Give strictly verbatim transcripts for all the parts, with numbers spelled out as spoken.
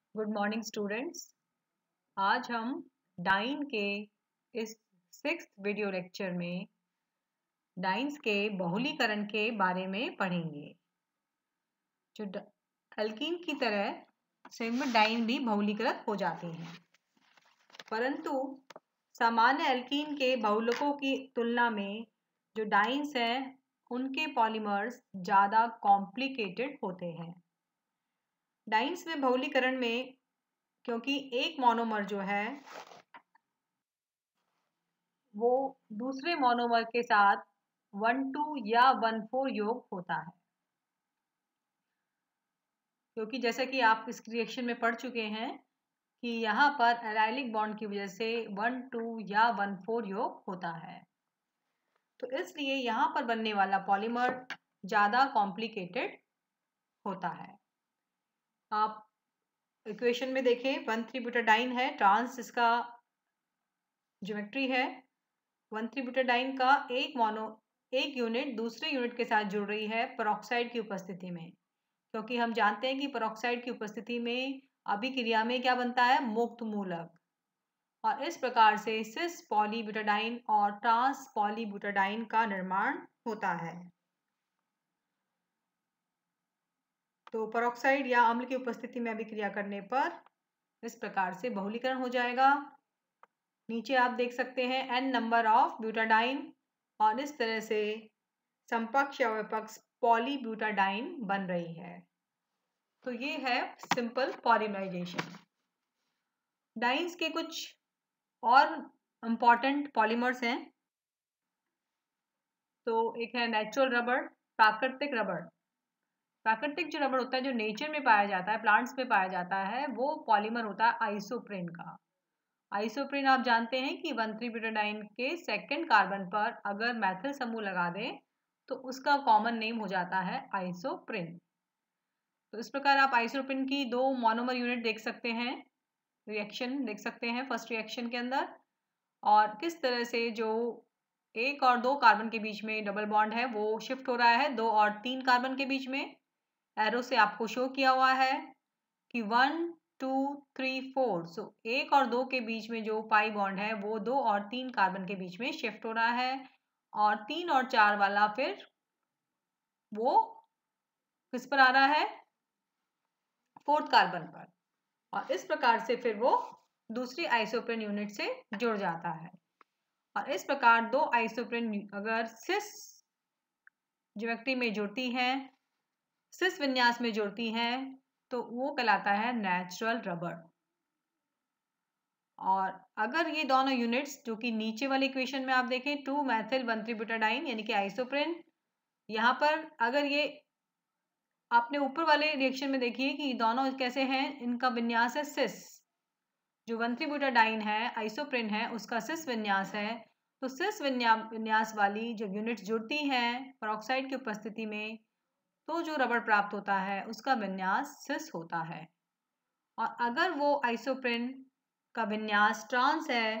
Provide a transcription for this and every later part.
Good morning students. आज हम diene के इस सिक्स्थ वीडियो लेक्चर में डाइन्स के बहुलीकरण के बारे में पढ़ेंगे। जो एल्कीन की तरह सेगमेंट डाइन भी बहुलीकृत हो जाते हैं, परंतु सामान्य एल्कीन के बहुलकों की तुलना में जो डाइन्स हैं उनके पॉलीमर्स ज़्यादा कॉम्प्लिकेटेड होते हैं। डाइन्स में बहुलीकरण में क्योंकि एक मोनोमर जो है वो दूसरे मोनोमर के साथ वन टू या वन फोर योग होता है, क्योंकि जैसा कि आप इस रिएक्शन में पढ़ चुके हैं कि यहाँ पर एराइलिक बॉन्ड की वजह से वन टू या वन फोर योग होता है, तो इसलिए यहाँ पर बनने वाला पॉलीमर ज़्यादा कॉम्प्लिकेटेड होता है। आप इक्वेशन में देखें, वन थ्री ब्यूटाडाइन है, ट्रांस इसका ज्योमेट्री है। वन थ्री ब्यूटाडाइन का एक मोनो एक यूनिट दूसरे यूनिट के साथ जुड़ रही है पेरोक्साइड की उपस्थिति में, क्योंकि हम जानते हैं कि पेरोक्साइड की उपस्थिति में अभिक्रिया में क्या बनता है, मुक्त मूलक, और इस प्रकार से सिस पॉलीब्यूटाडाइन और ट्रांस पॉलीब्यूटाडाइन का निर्माण होता है। तो पेरोक्साइड या अम्ल की उपस्थिति में अभिक्रिया करने पर इस प्रकार से बहुलीकरण हो जाएगा। नीचे आप देख सकते हैं एन नंबर ऑफ ब्यूटाडाइन, और इस तरह से समपक्ष या विपक्ष पॉलीब्यूटाडाइन बन रही है। तो ये है सिंपल पॉलीमराइजेशन। डाइन्स के कुछ और इम्पॉर्टेंट पॉलीमर्स हैं। तो एक है नेचुरल रबड़, प्राकृतिक रबड़। प्राकृतिक जो रबड़ होता है, जो नेचर में पाया जाता है, प्लांट्स में पाया जाता है, वो पॉलीमर होता है आइसोप्रीन का। आइसोप्रीन आप जानते हैं कि वन थ्री ब्यूटाडाइन के सेकंड कार्बन पर अगर मैथिल समूह लगा दें तो उसका कॉमन नेम हो जाता है आइसोप्रीन। तो इस प्रकार आप आइसोप्रीन की दो मोनोमर यूनिट देख सकते हैं, रिएक्शन देख सकते हैं फर्स्ट रिएक्शन के अंदर, और किस तरह से जो एक और दो कार्बन के बीच में डबल बॉन्ड है वो शिफ्ट हो रहा है दो और तीन कार्बन के बीच में। एरो से आपको शो किया हुआ है कि one two three four, so एक और दो के बीच में जो पाई बॉन्ड है वो दो और तीन कार्बन के बीच में शिफ्ट हो रहा है, और तीन और चार वाला फिर वो किस पर आ रहा है, फोर्थ कार्बन पर, और इस प्रकार से फिर वो दूसरी आइसोप्रीन यूनिट से जुड़ जाता है। और इस प्रकार दो आइसोप्रीन अगर सिस ज्योमेट्री में जुड़ती हैं, सिस विन्यास में जुड़ती हैं, तो वो कहलाता है नेचुरल रबड़। और अगर ये दोनों यूनिट्स जो कि नीचे वाले इक्वेशन में आप देखें, two methyl one three butadiene यानी कि आइसोप्रीन, यहाँ पर अगर ये आपने ऊपर वाले रिएक्शन में देखिए कि दोनों कैसे हैं, इनका विन्यास है सिस। जो वन थ्री ब्यूटाडाइन है, आइसोप्रीन है, उसका सिस विन्यास है। तो सिस विन्या विन्यास वाली जो यूनिट्स जुड़ती हैं पेरोक्साइड की उपस्थिति में, तो जो रबड़ प्राप्त होता है उसका विन्यास सिस होता है। और अगर वो आइसोप्रीन का विन्यास ट्रांस है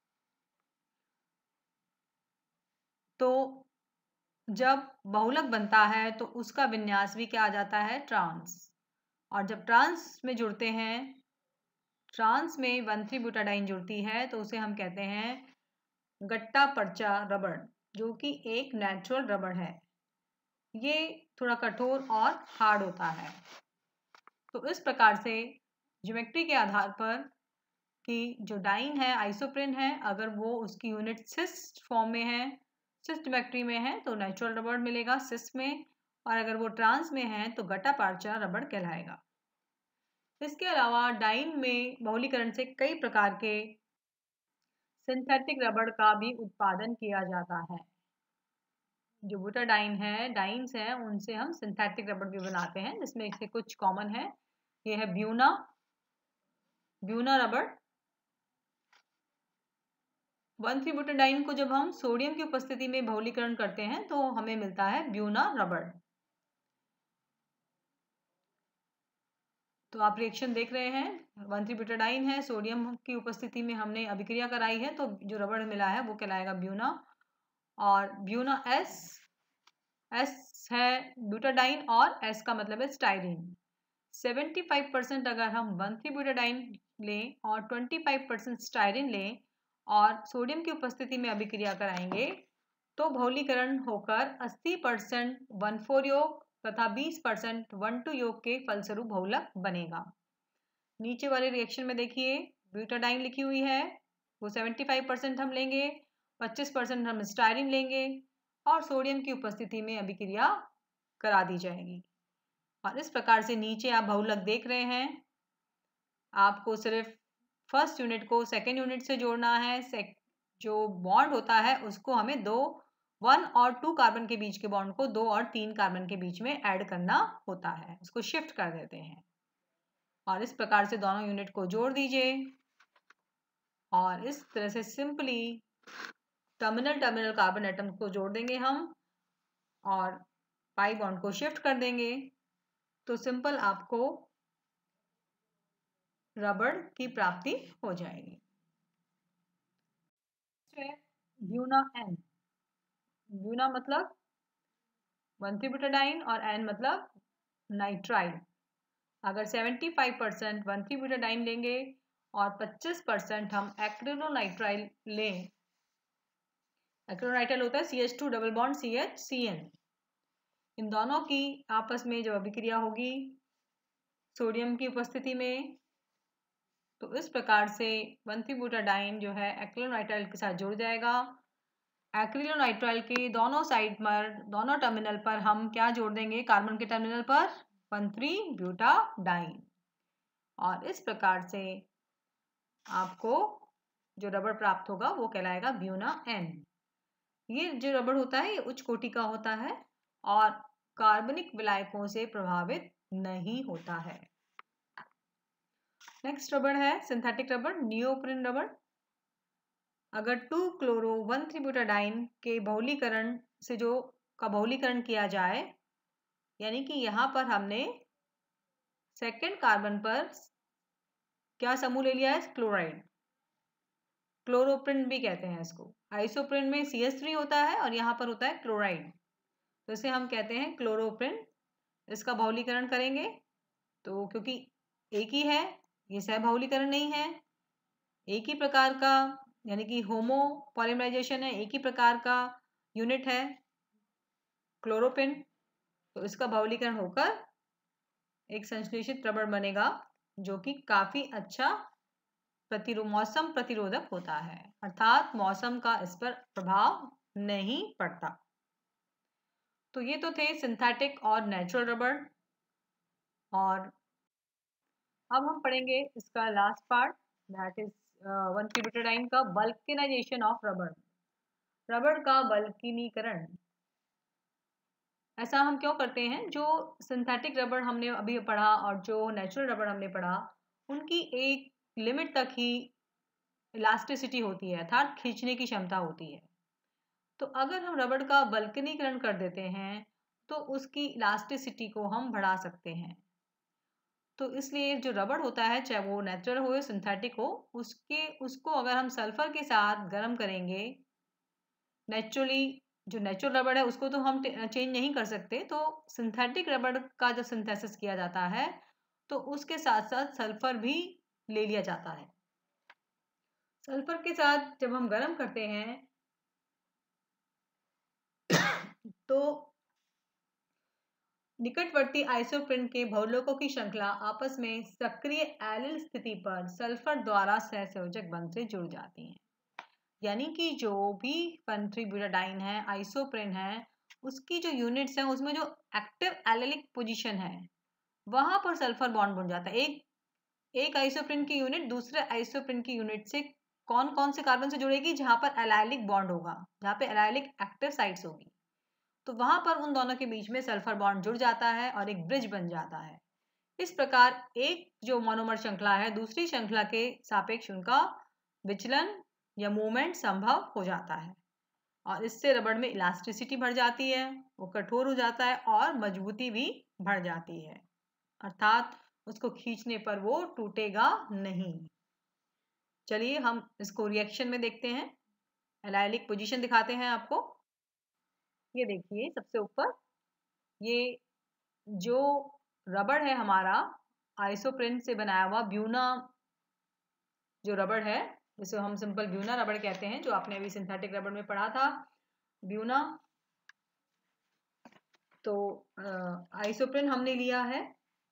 तो जब बहुलक बनता है तो उसका विन्यास भी क्या आ जाता है, ट्रांस। और जब ट्रांस में जुड़ते हैं, ट्रांस में वन थ्री ब्यूटाडाइन जुड़ती है तो उसे हम कहते हैं गट्टा पर्चा रबड़, जो कि एक नेचुरल रबड़ है। ये थोड़ा कठोर और हार्ड होता है। तो इस प्रकार से ज्योमेट्री के आधार पर कि जो डाइन है, आइसोप्रीन है, अगर वो उसकी यूनिट सिस फॉर्म में है, सिस ज्योमेट्री में है, तो नेचुरल रबड़ मिलेगा सिस में, और अगर वो ट्रांस में है तो गट्टा पर्चा रबड़ कहलाएगा। इसके अलावा डाइन में बहुलीकरण से कई प्रकार के सिंथेटिक रबड़ का भी उत्पादन किया जाता है। जो ब्यूटाडाइन है, डाइन्स हैं, उनसे हम सिंथेटिक रबड़ भी बनाते हैं, जिसमें से कुछ कॉमन है। ये है ब्यूना ब्यूना रबड़। वन थ्री ब्यूटाडाइन को जब हम सोडियम की उपस्थिति में बहुलीकरण करते हैं तो हमें मिलता है ब्यूना रबड़। तो आप रिएक्शन देख रहे हैं, वन थ्री ब्यूटाडाइन है, सोडियम की उपस्थिति में हमने अभिक्रिया कराई है, तो जो रबड़ मिला है वो कहलाएगा ब्यूना। और ब्यूना एस एस है ब्यूटाडाइन, और एस का मतलब है स्टाइरीन। पचहत्तर परसेंट अगर हम वन थ्री ब्यूटाडाइन लें और पच्चीस परसेंट स्टाइरिन लें और सोडियम की उपस्थिति में अभिक्रिया कराएंगे तो बहुलीकरण होकर अस्सी परसेंट वन फोर योग तथा बीस परसेंट वन टू योग के फलस्वरूप बहुलक बनेगा। नीचे वाले रिएक्शन में देखिए ब्यूटाडाइन लिखी हुई है, वो पचहत्तर परसेंट हम लेंगे, पच्चीस परसेंट हम स्टाइरिन लेंगे और सोडियम की उपस्थिति में अभिक्रिया करा दी जाएगी। और इस प्रकार से नीचे आप बहुलक देख रहे हैं। आपको सिर्फ फर्स्ट यूनिट को सेकेंड यूनिट से जोड़ना है। जो बॉन्ड होता है उसको हमें दो वन और टू कार्बन के बीच के बॉन्ड को दो और तीन कार्बन के बीच में ऐड करना होता है, उसको शिफ्ट कर देते हैं। और इस प्रकार से दोनों यूनिट को जोड़ दीजिए और इस तरह से simply terminal terminal carbon atom को जोड़ देंगे हम और पाई बॉन्ड को शिफ्ट कर देंगे तो सिंपल आपको रबड़ की प्राप्ति हो जाएगी। ब्यूना एन, ब्यूना मतलब वन थ्री ब्यूटाडाइन और एन मतलब नाइट्राइल। अगर पचहत्तर परसेंट वन थ्री ब्यूटाडाइन लेंगे और पच्चीस परसेंट हम एक्रिलोनाइट्राइल लें, एक्रिलोनाइट्राइल होता है C H two double bond C H C N, इन दोनों की आपस में जब अभिक्रिया होगी सोडियम की उपस्थिति में तो इस प्रकार से वन थ्री ब्यूटाडाइन जो है एक्रिलोनाइट्राइल के साथ जुड़ जाएगा। एक्रिलोनाइट्राइल के दोनों साइड पर, दोनों टर्मिनल पर हम क्या जोड़ देंगे, कार्बन के टर्मिनल पर वन थ्री ब्यूटाडाइन और इस प्रकार से आपको जो रबड़ प्राप्त होगा वो कहलाएगा ब्यूना एन। ये जो रबड़ होता है ये उच्च कोटि का होता है और कार्बनिक विलायकों से प्रभावित नहीं होता है। नेक्स्ट रबड़ है सिंथेटिक रबड़, नियोप्रिन रबड़। अगर two chloro one three butadiene के बहुलीकरण से जो का बहुलीकरण किया जाए, यानी कि यहाँ पर हमने सेकेंड कार्बन पर क्या समूह ले लिया है, क्लोराइड, क्लोरोप्रिन भी कहते हैं इसको। आइसोप्रिन में सी एच थ्री होता है और यहाँ पर होता है क्लोराइड, तो इसे हम कहते हैं क्लोरोप्रिन। इसका बहुलीकरण करेंगे तो क्योंकि एक ही है, ये सह बहुलीकरण नहीं है, एक ही प्रकार का यानी कि होमो पॉलीमराइजेशन है, एक ही प्रकार का यूनिट है क्लोरोपिन, तो इसका बहुलीकरण होकर एक संश्लेषित रबड़ बनेगा जो कि काफी अच्छा प्रतिरो मौसम प्रतिरोधक होता है, अर्थात मौसम का इस पर प्रभाव नहीं पड़ता। तो ये तो थे सिंथेटिक और नेचुरल रबड़। और अब हम पढ़ेंगे इसका last part, that is one three butadiene का बल्कनाइजेशन ऑफ रबड़, रबड़ का बल्कनीकरण। ऐसा हम क्यों करते हैं, जो सिंथेटिक रबड़ हमने अभी पढ़ा और जो नेचुरल रबड़ हमने पढ़ा उनकी एक लिमिट तक ही इलास्टिसिटी होती है, अर्थात खींचने की क्षमता होती है। तो अगर हम रबड़ का बल्कनीकरण कर देते हैं तो उसकी इलास्टिसिटी को हम बढ़ा सकते हैं। तो इसलिए जो रबड़ होता है, चाहे वो नेचुरल हो या सिंथेटिक हो, उसके उसको अगर हम सल्फर के साथ गर्म करेंगे, नेचुरली जो नेचुरल रबड़ है उसको तो हम चेंज नहीं कर सकते, तो सिंथेटिक रबड़ का जब सिंथेसिस किया जाता है तो उसके साथ साथ सल्फर भी ले लिया जाता है। सल्फर के साथ जब हम गर्म करते हैं तो निकटवर्ती आइसोप्रिन के बहुलकों की श्रृंखला आपस में सक्रिय एलिल स्थिति पर सल्फर द्वारा सहसंयोजक बंध से जुड़ जाती हैं। यानी कि जो भी वन थ्री ब्यूटाडाइन है, आइसोप्रिन है, उसकी जो यूनिट्स हैं उसमें जो एक्टिव एलिलिक पोजीशन है वहां पर सल्फर बॉन्ड बन जाता है। एक एक आइसोप्रिन की यूनिट दूसरे आइसोप्रिन की यूनिट से कौन कौन से कार्बन से जुड़ेगी, जहां पर एलाइलिक बॉन्ड होगा, जहां पे एलाइलिक एक्टिव साइट्स होगी, तो वहां पर उन दोनों के बीच में सल्फर बॉन्ड जुड़ जाता है और एक ब्रिज बन जाता है। इस प्रकार एक जो मोनोमर श्रृंखला है दूसरी श्रृंखला के सापेक्ष उनका विचलन या मूवमेंट संभव हो जाता है और इससे रबड़ में इलास्टिसिटी बढ़ जाती है, वो कठोर हो जाता है और मजबूती भी बढ़ जाती है, अर्थात उसको खींचने पर वो टूटेगा नहीं। चलिए हम इसको रिएक्शन में देखते हैं, एलाइलिक पोजीशन दिखाते हैं आपको। ये देखिए सबसे ऊपर, ये जो रबड़ है हमारा आइसोप्रिन से बनाया हुआ ब्यूना जो रबड़ है, जिसे हम सिंपल ब्यूना रबड़ कहते हैं, जो आपने अभी सिंथेटिक रबड़ में पढ़ा था, ब्यूना। तो आइसोप्रिन हमने लिया है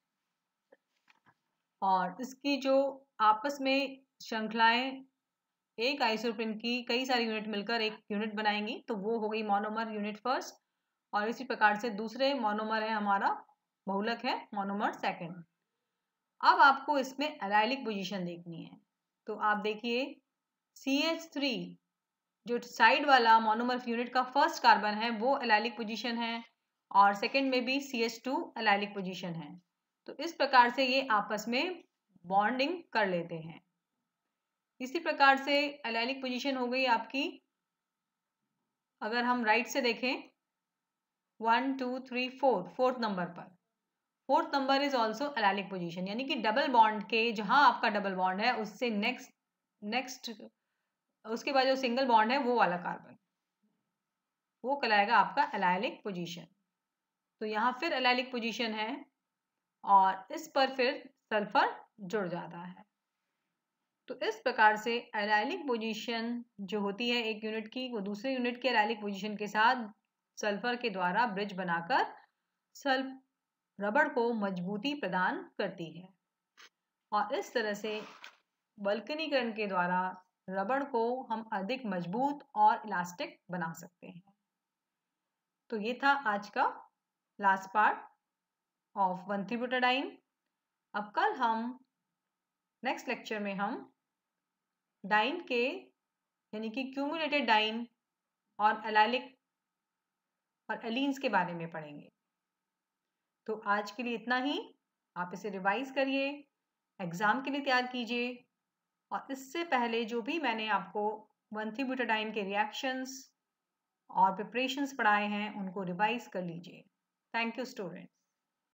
और इसकी जो आपस में श्रृंखलाएं एक आइसोप्रिन की कई सारी यूनिट मिलकर एक यूनिट बनाएंगी, तो वो हो गई मोनोमर यूनिट फर्स्ट। और इसी प्रकार से दूसरे मोनोमर है हमारा बहुलक है मोनोमर सेकंड। अब आपको इसमें एलाइलिक पोजीशन देखनी है, तो आप देखिए सी एच थ्री जो साइड वाला मोनोमर यूनिट का फर्स्ट कार्बन है वो एलाइलिक पोजीशन है और सेकंड में भी C H two allylic position है। तो इस प्रकार से ये आपस में बॉन्डिंग कर लेते हैं। इसी प्रकार से एलाइलिक पोजीशन हो गई आपकी, अगर हम राइट से देखें one two three four fourth number पर, fourth number is also allylic position, यानी कि डबल बॉन्ड के जहां आपका डबल बॉन्ड है उससे नेक्स्ट नेक्स्ट उसके बाद जो सिंगल बॉन्ड है वो वाला कार्बन, वो कहलाएगा आपका एलाइलिक पोजीशन। तो यहाँ फिर एलाइलिक पोजीशन है और इस पर फिर सल्फर जुड़ जाता है। तो इस प्रकार से एलाइलिक पोजीशन जो होती है एक यूनिट की, वो दूसरे यूनिट के एलाइलिक पोजीशन के साथ सल्फर के द्वारा ब्रिज बनाकर सल्फ रबड़ को मजबूती प्रदान करती है और इस तरह से वल्कनीकरण के द्वारा रबड़ को हम अधिक मजबूत और इलास्टिक बना सकते हैं। तो ये था आज का last part of one three butadiene. अब कल हम नेक्स्ट लेक्चर में हम डाइन के यानी कि क्यूमुलेटेड डाइन और एलाइलिक और एलीन्स के बारे में पढ़ेंगे। तो आज के लिए इतना ही। आप इसे रिवाइज करिए, एग्जाम के लिए तैयार कीजिए और इससे पहले जो भी मैंने आपको वन थ्री ब्यूटाडाइन के रिएक्शंस और प्रिपरेशंस पढ़ाए हैं उनको रिवाइज कर लीजिए। Thank you students.